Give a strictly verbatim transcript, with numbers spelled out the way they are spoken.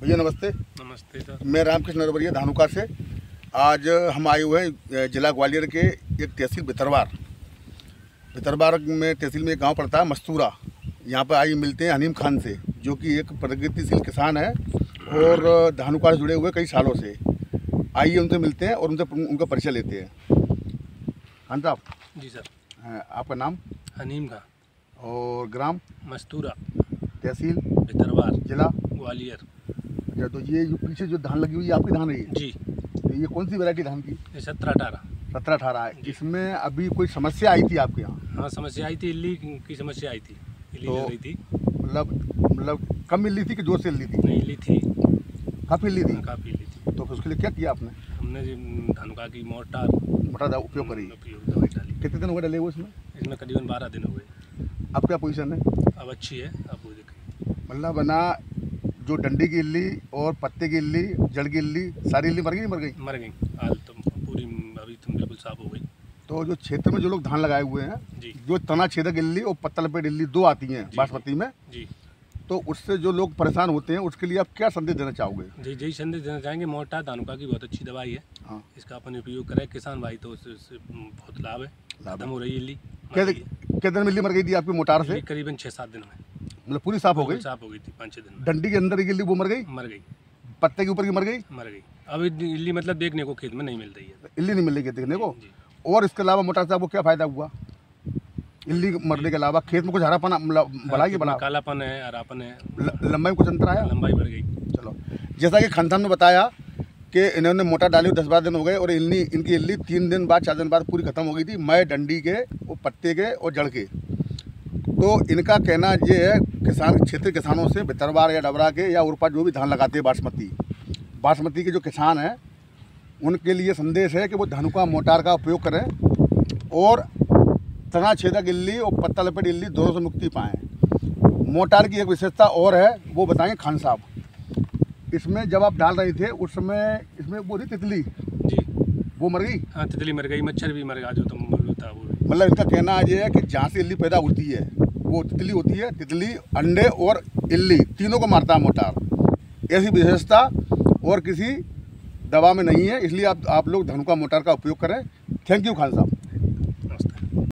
भैया नमस्ते। नमस्ते सर। मैं रामकृष्ण नरवरिया धानुका से। आज हम आए हुए हैं जिला ग्वालियर के एक तहसील भितरवार भितरवार में तहसील में एक गांव पड़ता है मस्तूरा। यहाँ पर आइए मिलते हैं हनीम खान से, जो कि एक प्रगतिशील किसान है और धानुका से जुड़े हुए कई सालों से। आइए उनसे मिलते हैं और उनसे उनका परिचय लेते हैं। खान साहब। जी सर। आपका नाम? हनीम खान। और ग्राम? मस्तूरा। तहसील? भितरवार। जिला? ग्वालियर। अच्छा, तो ये जो पीछे जो धान लगी हुई है आपकी धान है? जी। तो ये कौन सी वैरायटी धान की? सत्रह अठारह। सत्रह अठारह है। इसमें अभी कोई समस्या आई थी आपके यहाँ? हाँ, समस्या आई थी, इल्ली की समस्या आई थी। इल्ली तो लग रही थी। मतलब मतलब कम इल्ली थी कि जोर से इल्ली थी? नहीं, इल्ली थी, काफ़ी इल्ली थी। काफ़ी इल्ली थी। तो फिर उसके लिए क्या किया आपने? हमने जी धानुका की मोटार मोटा दवा उपयोग करी? उपयोग दवाई डाली। कितने दिन हो गए डले हुए इसमें? इसमें करीबन बारह दिन हो गए। अब क्या पोजीशन है? अब अच्छी है, अब वो देखिए। मतलब बना जो डंडी की इल्ली और पत्ते की इल्ली, जड़ की इल्ली, सारी इल्ली मर गई? नहीं मर गई? मर गई। हाल तो पूरी अभी तुम बिल्कुल साफ हो गई। तो जो क्षेत्र में जो लोग धान लगाए हुए हैं, जी, जो तना छेदक इल्ली और पत्ता लपेट इल्ली दो आती हैं बासमती में जी, तो उससे जो लोग परेशान होते हैं उसके लिए आप क्या संदेश देना चाहोगे? जी यही संदेश देना चाहेंगे। मोटा धानुका की बहुत अच्छी दवाई है। हाँ, इसका अपन उपयोग करें किसान भाई, तो उससे उससे बहुत लाभ है। खत्म हो रही है इल्ली। क्या कितने दिन में इल्ली मर गई थी आपकी मोटार से? करीबन छः सात दिन में मतलब पूरी साफ हो गई? साफ हो गई थी, पाँच छः दिन में। डंडी के अंदर की इल्ली वो मर गई? मर गई। पत्ते के ऊपर की मर गई? मर गई। अब इल्ली मतलब देखने को खेत में नहीं मिल रही है। इल्ली नहीं मिल रही है देखने को। जी। और इसके अलावा मोटार साहब को क्या फायदा हुआ इल्ली मरने के अलावा? खेत में कुछ हरापन बढ़ा कि बढ़ा? कालापन है, हरापन है। लंबाई में कुछ अंतर आया? लंबाई बढ़ गई। चलो, जैसा कि खान साहब ने बताया कि इन्होंने मोटा डाली दस बारह दिन हो गए और इल्ली इनकी इल्ली तीन दिन बाद चार दिन बाद पूरी खत्म हो गई थी, मैं डंडी के वो पत्ते के और जड़ के। तो इनका कहना ये है, किसान क्षेत्रीय किसानों से भितरवार या डबरा के या उरपा जो भी धान लगाते हैं बासमती बासमती के जो किसान हैं उनके लिए संदेश है कि वो धानुका मोटार का उपयोग करें और तना छेदक इल्ली और पत्ता लपेट इल्ली दोनों से मुक्ति पाएँ। मोटार की एक विशेषता और है, वो बताएंगे खान साहब। इसमें जब आप डाल रहे थे उस समय इसमें वो थी तितली? जी। वो मर गई? हाँ, तितली मर गई, मच्छर भी मर गया जो तुम होता वो। मतलब इनका कहना ये है कि जहाँ से इल्ली पैदा होती है वो तितली होती है। तितली, अंडे और इल्ली तीनों को मारता है मोटार। ऐसी विशेषता और किसी दवा में नहीं है, इसलिए आप आप लोग धानुका मोटार का उपयोग करें। थैंक यू खान साहब।